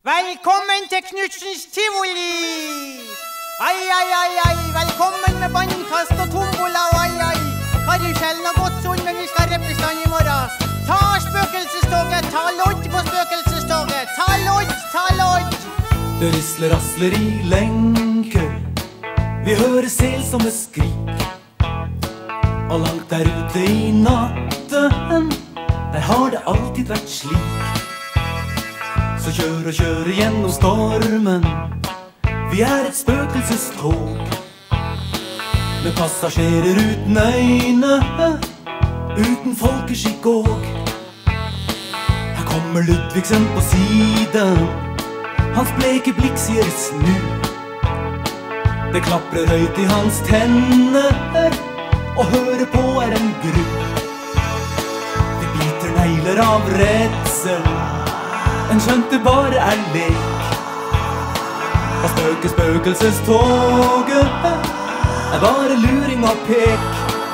Velkommen til Knutsens Tivoli! Ai, ai, ai, ai, velkommen med bandkast og tombola og ai, ai. Karusellen har gått sånn, men vi skal representere i morgen. Ta spøkelsestoget, ta lodd på spøkelsestoget. Ta lodd, ta lodd. Det risler rasler i lenker, vi hører selsomme skrik. Og langt der ute i natten, der har det alltid vært slik. Så kjør og kjør gjennom stormen, vi er et spøkelsestog. Med passasjerer uten øyne, uten folkeskikk og. Her kommer Ludvigsen på siden, hans bleke blikk sier snu. Det klapper høyt i hans tenner, og høre på er en gru. Vi biter negler av redsel, en skjønt det bare er lek. Og spøkelsestoget er bare luring og pek.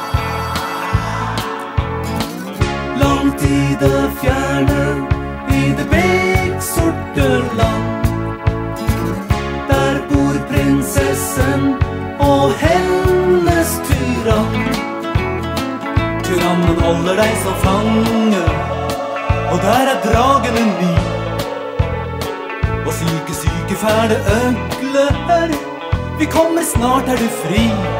Langt i det fjerne, i det beksorte land, der bor prinsessen og hennes tyrann. Tyrannen holder deg som fange, og der er dragene ny. Og syke fæle øgler, vi kommer snart, er du fri.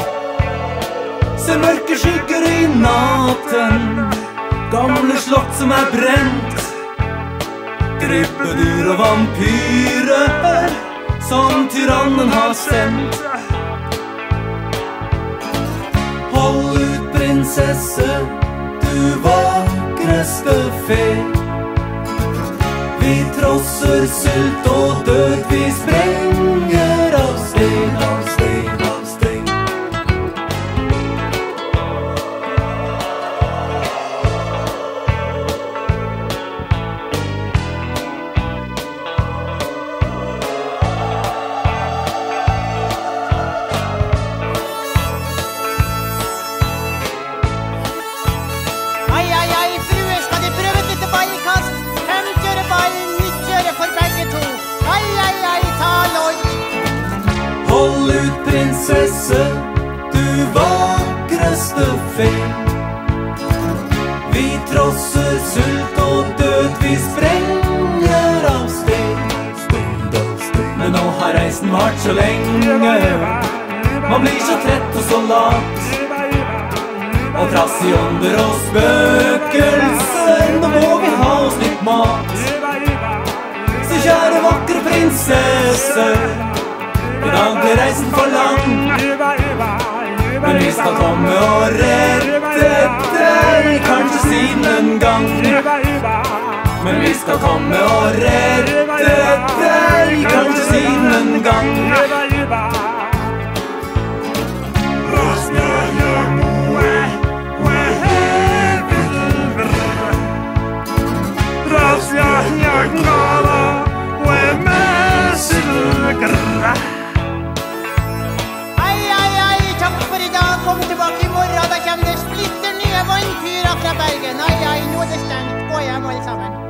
Se mørke skygger i natten, gamle slott som er brent. Grippedyr og vampyrer, som tyrannen har sendt. Hold ut, prinsesse, du vakreste fe. Vi trosser sult og død, vi sprenger av sted, av sted, av sted. Ai, ai, ai, frue, skal de prøve et lite ballkast? 50 øre ball, 90 øre for begge to. Ai, ai, ai, ta lodd. Hold ut, prinsesse, du vakreste fe. Vi trosser sult og død, vi sprenger av sted. Men nå har reisen vart så lenge, man blir så trett og så lat. Og trass i ånder og spøkelser, nå må vi ha oss litt mat. Så kjære vakre prinsesse, i dag blir reisen for lang. Men vi skal komme og redde deg, kanskje siden en gang. Men vi skal komme og redde deg, kanskje siden en gang. Ai, ai, ai, takk for i dag. Kom tilbake i morgen, da kommer det splitter nye vampyrer fra Bergen. Ai, ai, nå er det stengt. Gå hjem alle sammen.